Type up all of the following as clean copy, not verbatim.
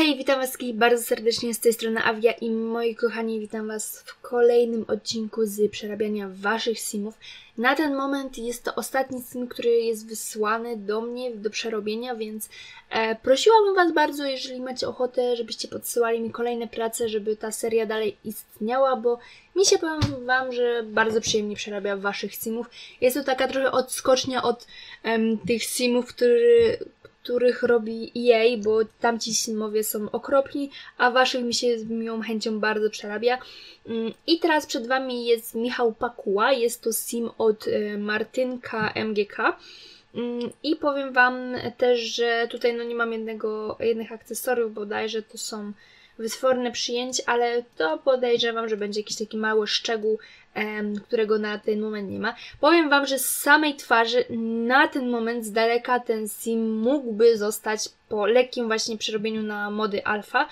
Hej, witam was wszystkich bardzo serdecznie, z tej strony Avia i moi kochani, witam was w kolejnym odcinku z przerabiania waszych simów. Na ten moment jest to ostatni sim, który jest wysłany do mnie do przerobienia, więc prosiłabym was bardzo, jeżeli macie ochotę, żebyście podsyłali mi kolejne prace, żeby ta seria dalej istniała, bo mi się, powiem wam, że bardzo przyjemnie przerabia waszych simów. Jest to taka trochę odskocznia od tych simów, których robi EA, bo tamci simowie są okropni, a waszych mi się z miłą chęcią bardzo przerabia. I teraz przed wami jest Michał Pakuła, jest to sim od Martynka MGK. I powiem wam też, że tutaj nie mam jednych akcesoriów, bodajże to są wytworne przyjęć, ale to podejrzewam, że będzie jakiś taki mały szczegół, którego na ten moment nie ma. Powiem wam, że z samej twarzy na ten moment z daleka ten sim mógłby zostać po lekkim właśnie przerobieniu na mody alfa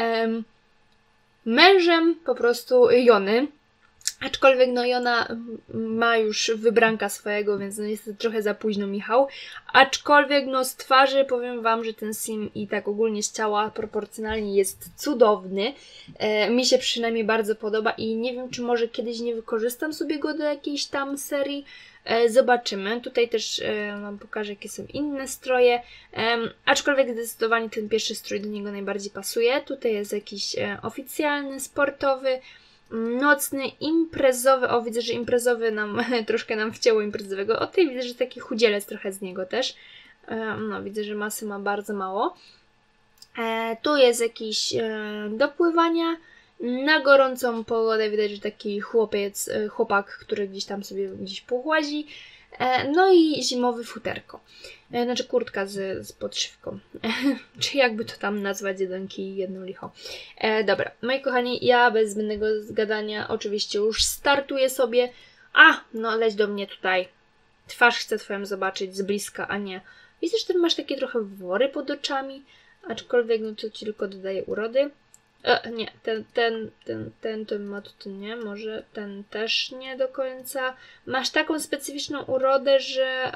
mężem po prostu Jony. Aczkolwiek Jona ma już wybranka swojego, więc jest to trochę za późno, Michał. Aczkolwiek z twarzy powiem wam, że ten sim i tak ogólnie z ciała proporcjonalnie jest cudowny. Mi się przynajmniej bardzo podoba i nie wiem, czy może kiedyś nie wykorzystam sobie go do jakiejś tam serii. Zobaczymy. Tutaj też wam pokażę, jakie są inne stroje. Aczkolwiek zdecydowanie ten pierwszy strój do niego najbardziej pasuje. Tutaj jest jakiś oficjalny, sportowy, nocny, imprezowy. O, widzę, że imprezowy troszkę nam wcięło imprezowego. O, tutaj widzę, że taki chudzielec trochę z niego też. Widzę, że masy ma bardzo mało. Tu jest jakiś do pływania. Na gorącą pogodę widać, że taki chłopak, który gdzieś tam sobie pochładzi. No i zimowy futerko. Znaczy kurtka z podszywką. Czy jakby to tam nazwać, jeden kij, jedno licho. Dobra, moi kochani, ja bez zbędnego zgadania oczywiście już startuję sobie. Leć do mnie tutaj. Twarz chcę twoją zobaczyć z bliska, a nie. Widzę, że ty masz takie trochę wory pod oczami. Aczkolwiek to ci tylko dodaje urody. Nie, ten to ma tutaj nie, może ten też nie do końca. Masz taką specyficzną urodę, że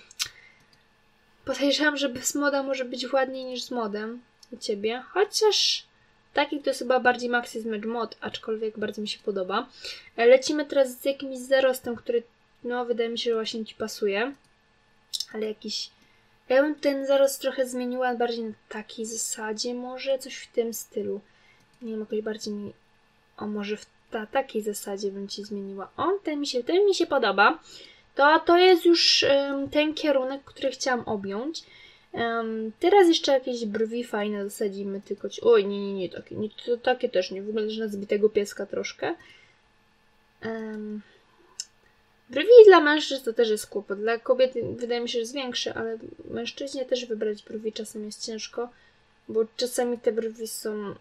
podejrzewam, że bez moda może być ładniej niż z modem u ciebie. Chociaż taki to jest chyba bardziej Maxi z Match Mod, aczkolwiek bardzo mi się podoba. Lecimy teraz z jakimś zarostem, który wydaje mi się, że właśnie ci pasuje. Ale jakiś... Ja bym ten zarost trochę zmieniła bardziej na takiej zasadzie, może coś w tym stylu. Nie wiem, jakoś bardziej mi... może w takiej zasadzie bym ci zmieniła. Ten mi się podoba. To jest już ten kierunek, który chciałam objąć. Teraz jeszcze jakieś brwi fajne zasadzimy, tylko... Oj, nie, takie też nie. Wyglądasz na zbitego pieska troszkę. Brwi dla mężczyzn to też jest kłopot. Dla kobiet wydaje mi się, że jest większy, ale mężczyźnie też wybrać brwi czasem jest ciężko, bo czasami te brwi są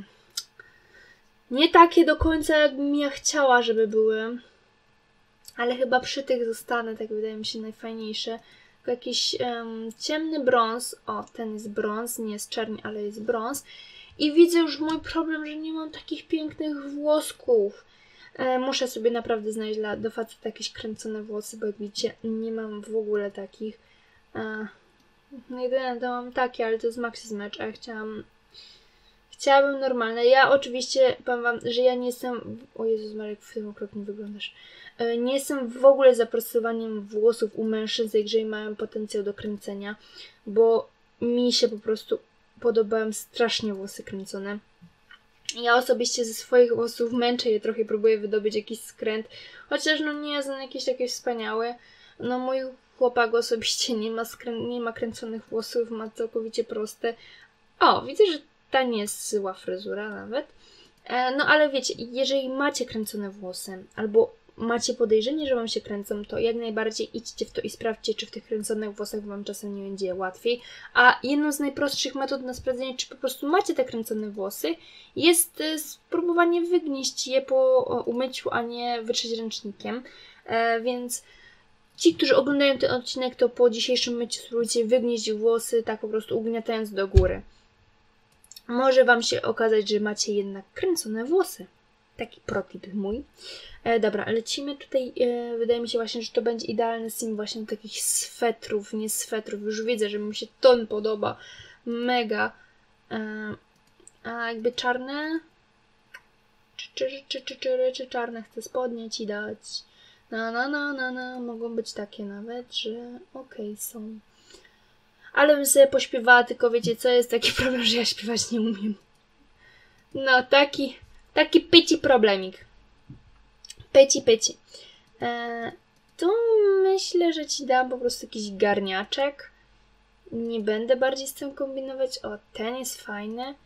nie takie do końca, jakbym ja chciała, żeby były. Ale chyba przy tych zostanę, tak wydaje mi się najfajniejsze. Tylko jakiś ciemny brąz. O, ten jest brąz, nie jest czerni, ale jest brąz. I widzę już mój problem, że nie mam takich pięknych włosków. Muszę sobie naprawdę znaleźć do faceta jakieś kręcone włosy, bo jak widzicie, nie mam w ogóle takich. Jedyne to mam takie, ale to jest Maxi z Match, a ja chciałabym normalne. Ja oczywiście, powiem wam, że ja nie jestem... O Jezus Marek, w tym okropnie wyglądasz. Nie jestem w ogóle za prostowaniem włosów u mężczyzn, jeżeli mają potencjał do kręcenia, bo mi się po prostu podobają strasznie włosy kręcone. Ja osobiście ze swoich włosów męczę je trochę, próbuję wydobyć jakiś skręt, chociaż nie jest on jakiś taki wspaniały. Mój chłopak osobiście nie ma kręconych włosów, ma całkowicie proste. O, widzę, że ta nie jest zła fryzura nawet. Ale wiecie, jeżeli macie kręcone włosy, albo macie podejrzenie, że wam się kręcą, to jak najbardziej idźcie w to i sprawdźcie, czy w tych kręconych włosach wam czasem nie będzie łatwiej. A jedną z najprostszych metod na sprawdzenie, czy po prostu macie te kręcone włosy, jest spróbowanie wygnieść je po umyciu, a nie wytrzeć ręcznikiem. Więc ci, którzy oglądają ten odcinek, to po dzisiejszym myciu spróbujcie wygnieść włosy, tak po prostu ugniatając do góry. Może wam się okazać, że macie jednak kręcone włosy. Taki protip mój. Dobra, lecimy tutaj. Wydaje mi się właśnie, że to będzie idealny sim właśnie do takich swetrów, nie swetrów. Już widzę, że mi się ton podoba. Mega. A jakby czarne? Czy czarne chcę spodnie ci dać? Mogą być takie nawet, że okej, są. Ale bym sobie pośpiewała, tylko wiecie co, jest taki problem, że ja śpiewać nie umiem. No, taki pyci problemik. Pyci. Tu myślę, że ci dam po prostu jakiś garniaczek. Nie będę bardziej z tym kombinować. O, ten jest fajny.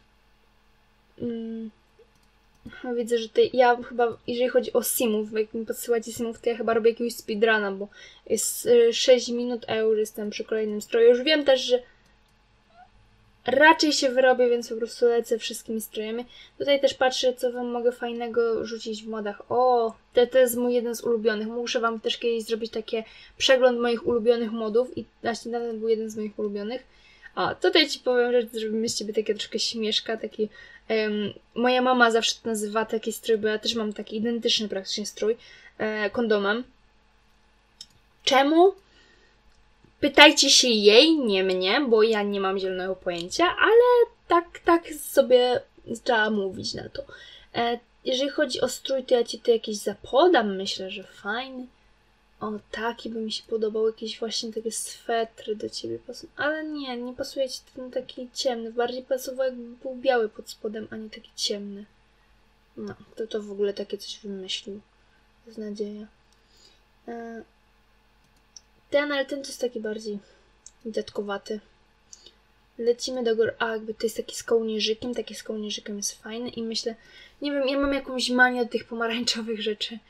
Widzę, że ja chyba, jeżeli chodzi o simów, jak mi podsyłacie simów, to ja chyba robię jakiegoś speedruna, bo jest 6 minut, a ja już jestem przy kolejnym stroju. Już wiem też, że raczej się wyrobię, więc po prostu lecę wszystkimi strojami. Tutaj też patrzę, co wam mogę fajnego rzucić w modach. O, to jest mój jeden z ulubionych. Muszę wam też kiedyś zrobić taki przegląd moich ulubionych modów i właśnie ten był jeden z moich ulubionych. A, tutaj ci powiem, że zrobimy z ciebie takie troszkę śmieszka, taki... moja mama zawsze to nazywa taki strój, bo ja też mam taki identyczny praktycznie strój, kondomem. Czemu? Pytajcie się jej, nie mnie, bo ja nie mam zielonego pojęcia, ale tak sobie trzeba mówić na to. Jeżeli chodzi o strój, to ja ci tu jakieś zapodam, myślę, że fajny. O, taki by mi się podobał, jakieś właśnie takie swetry do ciebie pasują. Ale nie pasuje ci ten taki ciemny. Bardziej pasował, jakby był biały pod spodem, a nie taki ciemny. No, to w ogóle takie coś wymyślił. Z nadzieja. Ale ten to jest taki bardziej dziadkowaty. Lecimy do góry. A, jakby to jest taki z kołnierzykiem. Taki z kołnierzykiem jest fajny i myślę... Nie wiem, ja mam jakąś manię od tych pomarańczowych rzeczy.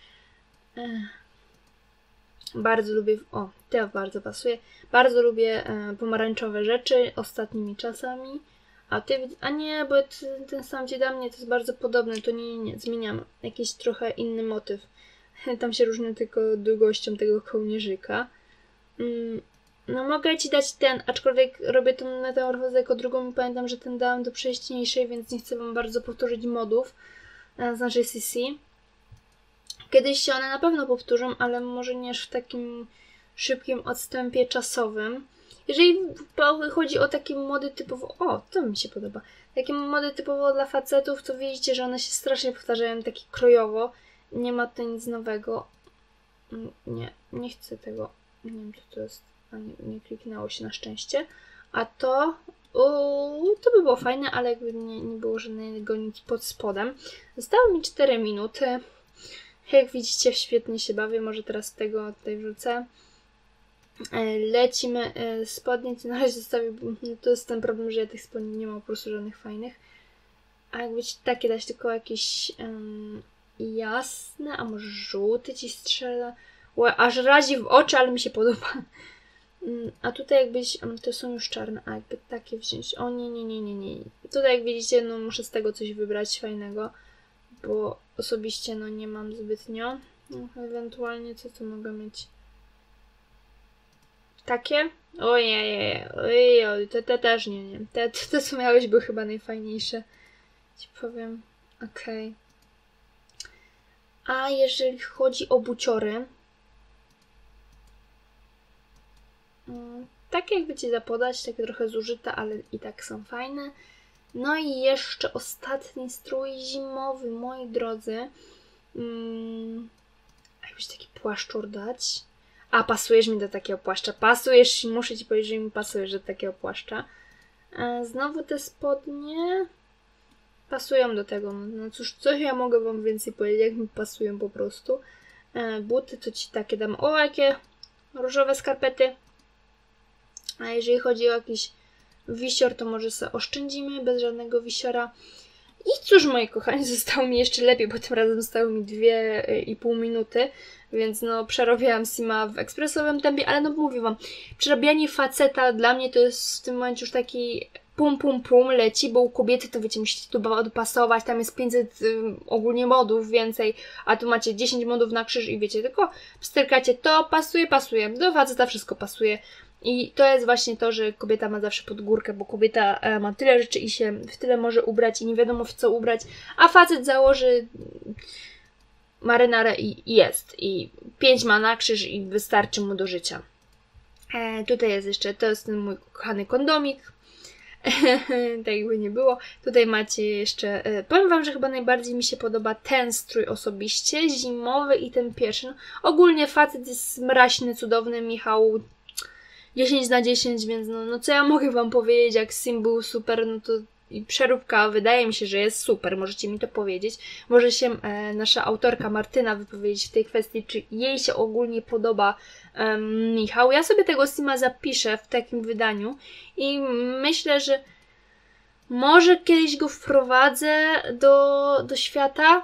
Bardzo lubię... O, to bardzo pasuje. Bardzo lubię pomarańczowe rzeczy ostatnimi czasami. A nie, bo ten sam ci da mnie to jest bardzo podobny. To nie. Zmieniam. Jakiś trochę inny motyw. Tam się różni tylko długością tego kołnierzyka. No mogę ci dać ten, aczkolwiek robię tą metamorfozę jako drugą i pamiętam, że ten dałam do wcześniejszej, więc nie chcę wam bardzo powtórzyć modów. Znaczy CC. Kiedyś się one na pewno powtórzą, ale może nie w takim szybkim odstępie czasowym. Jeżeli chodzi o takie mody typowo... O, to mi się podoba. Takie mody typowo dla facetów, to widzicie, że one się strasznie powtarzają tak krojowo. Nie ma tu nic nowego. Nie chcę tego. Nie wiem, co to jest. A nie kliknęło się na szczęście. A to... to by było fajne, ale jakby nie było żadnego nic pod spodem. Zostały mi 4 minuty. Jak widzicie, świetnie się bawię. Może teraz tego tutaj wrzucę. Lecimy spodnie. Na razie zostawię, bo to jest ten problem, że ja tych spodni nie mam po prostu żadnych fajnych. A jakby ci takie dać, tylko jakieś jasne, a może żółty ci strzela. Aż razi w oczy, ale mi się podoba. A tutaj jakbyś... To są już czarne. A jakby takie wziąć... O nie. Tutaj jak widzicie, no muszę z tego coś wybrać fajnego. Bo osobiście no nie mam zbytnio. Ewentualnie co tu mogę mieć? Takie? Ojej. Te też nie. Te co miałeś były chyba najfajniejsze. Ci powiem. Okej. A jeżeli chodzi o buciory... Takie jakby ci zapodać, takie trochę zużyte, ale i tak są fajne. No i jeszcze ostatni strój zimowy, moi drodzy. Jakbyś taki płaszczur dać. A, pasujesz mi do takiego płaszcza. Pasujesz, muszę ci powiedzieć, że mi pasujesz do takiego płaszcza. Znowu te spodnie pasują do tego. No cóż, co ja mogę wam więcej powiedzieć, jak mi pasują po prostu. Buty to ci takie dam. O, jakie różowe skarpety. A jeżeli chodzi o jakiś wisior, to może sobie oszczędzimy bez żadnego wisiora. I cóż, moi kochani, zostało mi jeszcze lepiej, bo tym razem zostały mi 2,5 minuty, więc no przerobiłam sima w ekspresowym tempie, ale no mówię wam, przerabianie faceta dla mnie to jest w tym momencie już taki pum leci, bo u kobiety to wiecie, musicie tu dopasować, tam jest 500 ogólnie modów więcej, a tu macie 10 modów na krzyż i wiecie, tylko psterkacie to, pasuje, do faceta wszystko pasuje. I to jest właśnie to, że kobieta ma zawsze pod górkę, bo kobieta ma tyle rzeczy i się w tyle może ubrać i nie wiadomo w co ubrać, a facet założy marynarę i jest. I 5 ma na krzyż i wystarczy mu do życia. Tutaj jest jeszcze, to jest ten mój kochany kondomik. Tak jakby nie było. Tutaj macie jeszcze... powiem wam, że chyba najbardziej mi się podoba ten strój osobiście, zimowy i ten pierwszy. No, ogólnie facet jest mraźny, cudowny, Michał 10 na 10, więc no co ja mogę wam powiedzieć, jak sim był super, no to i przeróbka wydaje mi się, że jest super, możecie mi to powiedzieć. Może się nasza autorka Martyna wypowiedzieć w tej kwestii, czy jej się ogólnie podoba Michał. Ja sobie tego sima zapiszę w takim wydaniu i myślę, że może kiedyś go wprowadzę do świata.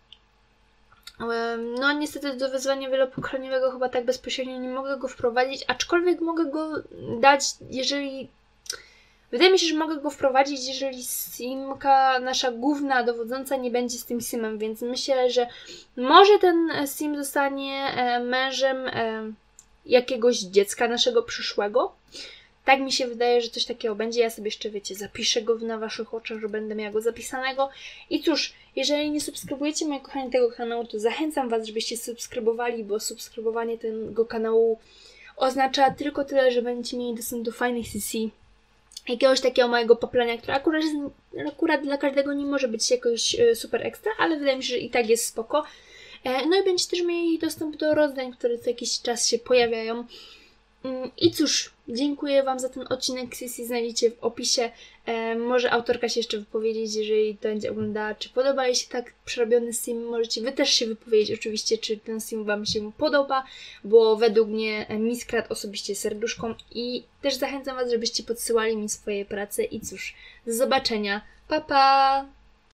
No niestety do wyzwania wielopokoleniowego chyba tak bezpośrednio nie mogę go wprowadzić, aczkolwiek mogę go dać, jeżeli... Wydaje mi się, że mogę go wprowadzić, jeżeli simka, nasza główna dowodząca, nie będzie z tym simem, więc myślę, że może ten sim zostanie mężem jakiegoś dziecka naszego przyszłego. Tak mi się wydaje, że coś takiego będzie. Ja sobie jeszcze, wiecie, zapiszę go na waszych oczach, że będę miała go zapisanego. I cóż, jeżeli nie subskrybujecie mojego kochani tego kanału, to zachęcam was, żebyście subskrybowali, bo subskrybowanie tego kanału oznacza tylko tyle, że będziecie mieli dostęp do fajnych CC, jakiegoś takiego małego poplania, które akurat dla każdego nie może być jakoś super ekstra, ale wydaje mi się, że i tak jest spoko. No i będziecie też mieli dostęp do rozdań, które co jakiś czas się pojawiają. I cóż, dziękuję wam za ten odcinek. CC znajdziecie w opisie. Może autorka się jeszcze wypowiedzieć, jeżeli to będzie oglądała, czy podoba jej się tak przerobiony sim. Możecie wy też się wypowiedzieć oczywiście, czy ten sim wam się podoba, bo według mnie mi skradł osobiście serduszką i też zachęcam was, żebyście podsyłali mi swoje prace. I cóż, do zobaczenia. Pa, pa!